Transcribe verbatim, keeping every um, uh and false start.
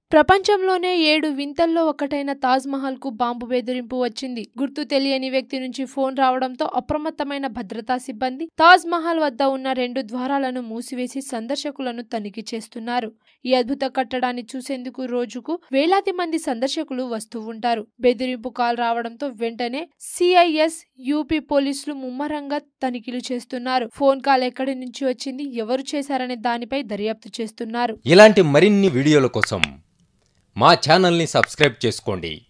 ప్రపంచంలోనే ఏడు వింతల్లో ఒకటైన తాజ్ మహల్ కు బాంబు బెదిరింపు వచ్చింది. గుర్తు తెలియని వ్యక్తి నుంచి ఫోన్ రావడంతో అప్రమత్తమైన భద్రతా సిబ్బంది తాజ్ మహల్ వద్ద ఉన్న రెండు ద్వారాలను మూసివేసి సందర్శకులను తనిఖీ చేస్తున్నారు. ఈ అద్భుత కట్టడాన్ని చూసేందుకు రోజుకు వేలాది మంది సందర్శకులు వస్తూ ఉంటారు. బెదిరింపు కాల్ రావడంతో వెంటనే సిఐఎస్ యూపీ పోలీసులు ముమ్మరంగా తనిఖీలు చేస్తున్నారు. ఫోన్ కాల్ ఎక్కడి నుంచి వచ్చింది, ఎవరు చేశారనే దానిపై దర్యాప్తు చేస్తున్నారు. ఇలాంటి మరిన్ని వీడియోల కోసం మా ఛానల్ని సబ్స్క్రైబ్ చేసుకోండి.